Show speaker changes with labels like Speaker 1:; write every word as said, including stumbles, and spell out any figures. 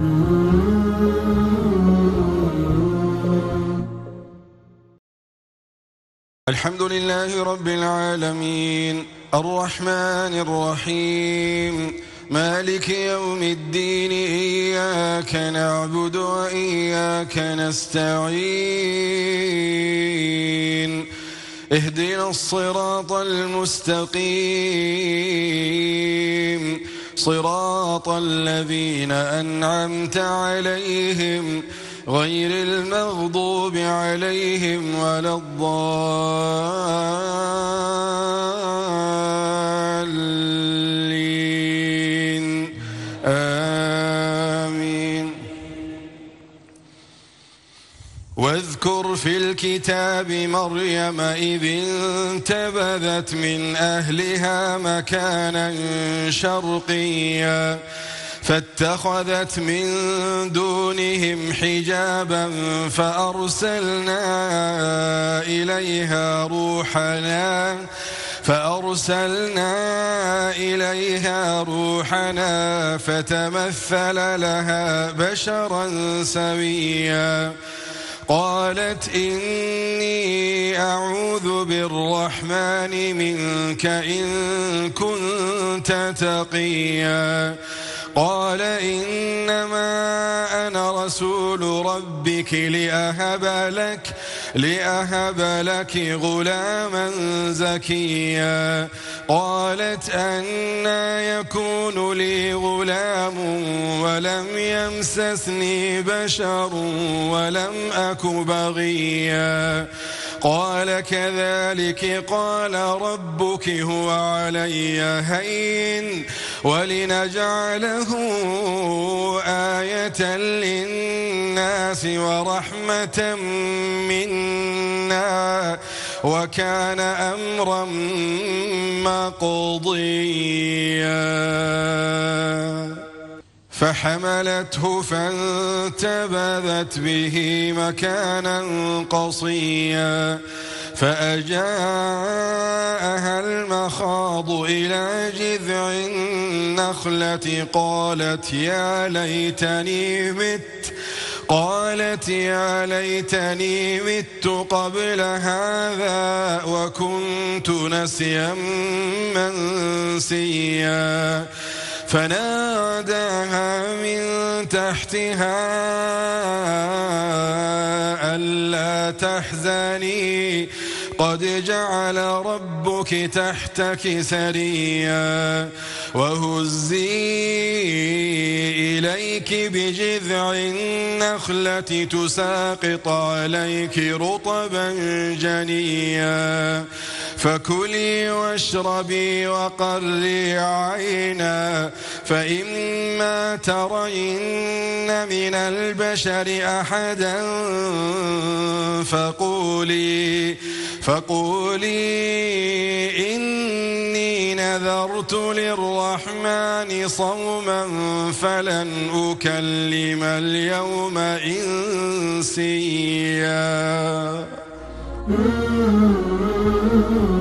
Speaker 1: الحمد لله رب العالمين الرحمن الرحيم مالك يوم الدين إياك نعبد وإياك نستعين اهدنا الصراط المستقيم صراط الذين أنعمت عليهم غير المغضوب عليهم ولا الضالين آمين. واذكر في الكتاب مريم إذ انتبذت من أهلها مكانا شرقيا فاتخذت من دونهم حجابا فأرسلنا إليها روحنا فأرسلنا إليها روحنا فتمثل لها بشرا سويا قالت إني أعوذ بالرحمن منك إن كنت تقيا قال إنما أنا رسول ربك لأهب لك لأهب لك غلاما زكيا قالت أنى يكون لي غلام ولم يمسسني بشر ولم أك بغيا قال كذلك قال ربك هو علي هين ولنجعله آية للناس ورحمة منا وكان أمرا مقضيا فحملته فانتبذت به مكانا قصيا فأجاءها المخاض إلى جذع النخلة قالت يا ليتني مت قالت يا ليتني مت قبل هذا وكنت نسيا منسيا فناداها من تحتها ألا تحزني قد جعل ربك تحتك سريا وهزي إليك بجذع النخلة تساقط عليك رطبا جنيا فكلي واشربي وقري عينا فإما ترين من البشر أحدا فقولي فقولي إني نذرت للرحمن صوما فلن أكلم اليوم إنسيا.